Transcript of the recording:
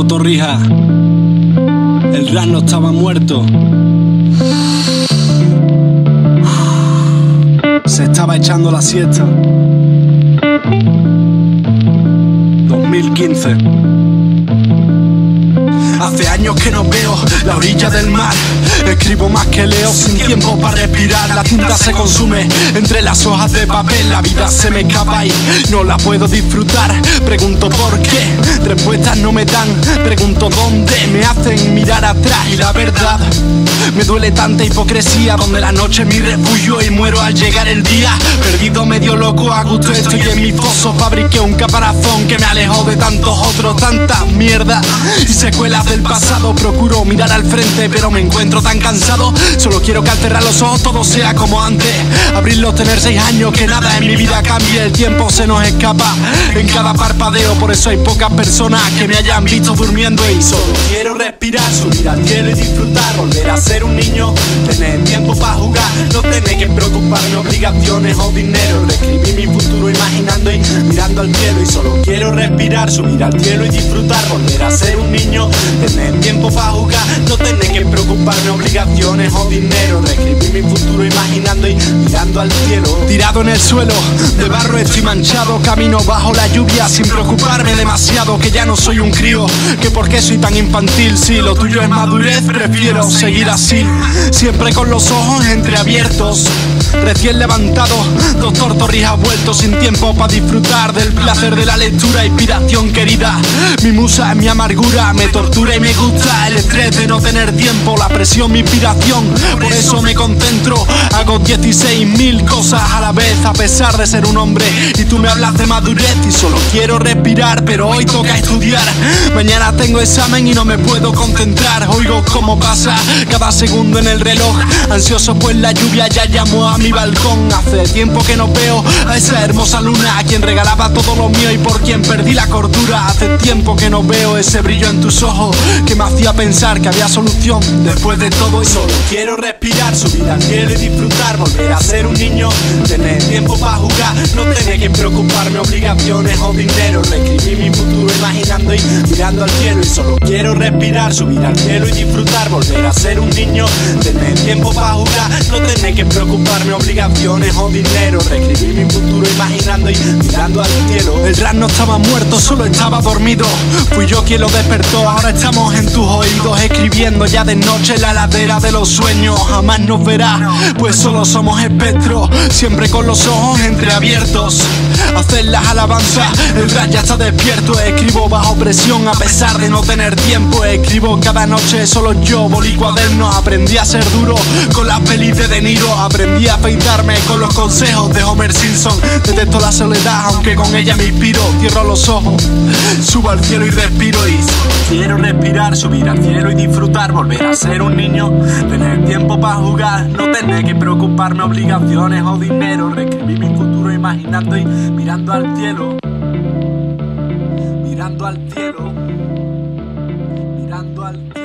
Tortorrijas. El rap no estaba muerto. Se estaba echando la siesta. 2015. Hace años que no veo la orilla del mar. Escribo más que leo, sin tiempo para respirar. La tinta se consume entre las hojas de papel. La vida se me escapa y no la puedo disfrutar. Pregunto por qué, respuestas no me dan. Pregunto dónde, me hacen mirar atrás. Y la verdad, me duele tanta hipocresía. Donde la noche es mi refugio y muero al llegar el día. Perdido, medio loco, a gusto estoy en mi foso. Fabriqué un caparazón que me alejó de tantos otros. Tanta mierda y secuelas del pasado. Procuro mirar al frente pero me encuentro tan cansado. Solo quiero que al cerrar los ojos todo sea como antes. Abrirlos, tener 6 años, que nada en mi vida cambie. El tiempo se nos escapa en cada parpadeo. Por eso hay pocas personas que me hayan visto durmiendo. Y solo quiero respirar, subir al cielo y disfrutar. Volver a ser un niño, tener tiempo para jugar. No tener que preocuparme obligaciones o dinero. Reescribir mi futuro imaginando y mirando al cielo. Y solo quiero respirar, subir al cielo y disfrutar. Volver a ser un niño, tener tiempo para jugar. No tener que preocuparme obligaciones o dinero. Reescribir mi futuro imaginando y mirando al cielo. Tirado en el suelo, de barro estoy manchado. Camino bajo la lluvia sin preocuparme demasiado. Que ya no soy un crío, que por qué soy tan infantil. Si lo tuyo es madurez, prefiero seguir así. Siempre con los ojos entreabiertos, recién levantado, dos Tortorrijas vueltos. Sin tiempo para disfrutar del placer de la lectura. Inspiración querida, mi musa es mi amargura. Me tortura y me gusta el estrés de no tener tiempo. La presión, mi inspiración, por eso me concentro. Hago 16.000 cosas a la vez, a pesar de ser un hombre. Y tú me hablas de madurez y solo quiero respirar. Pero hoy toca estudiar, mañana tengo examen y no me puedo concentrar. Oigo cómo pasa cada segundo en el reloj. Ansioso pues la lluvia ya llamó a mi balcón. Hace tiempo que no veo a esa hermosa luna, a quien regalaba todo lo mío y por quien perdí la cordura. Hace tiempo que no veo ese brillo en tus ojos que me hacía pensar que había solución después de todo. Y solo quiero respirar, subir al cielo y disfrutar. Volver a ser un niño, tener tiempo para jugar. No tener que preocuparme obligaciones o dinero. Reescribir mi futuro imaginando y mirando al cielo. Y solo quiero respirar, subir al cielo y disfrutar. Volver a ser un niño, tener tiempo para jugar. No tener que preocuparme obligaciones o dinero. Reescribir mi futuro imaginando y mirando al cielo. El rap no estaba muerto, solo estaba dormido. Fui yo quien lo despertó, ahora estamos en tus oídos. Escribiendo ya de noche en la ladera de los sueños. Jamás nos verá, pues solo somos espectros. Siempre con los ojos entreabiertos. Hacer las alabanzas, el rap ya está despierto. Escribo bajo presión a pesar de no tener tiempo. Escribo cada noche solo yo, boli y cuaderno. Aprendí a ser duro con las pelis de De Niro. Aprendí a afeitarme con los consejos de Homer Simpson. Detesto la soledad, aunque con ella me inspiro. Cierro los ojos, subo al cielo y respiro. Y solo quiero respirar, subir al cielo y disfrutar. Volver a ser un niño, tener tiempo para jugar. No tener que preocuparme obligaciones o dinero. Reescribir mi futuro imaginando y mirando al cielo. Mirando al cielo. Mirando al cielo.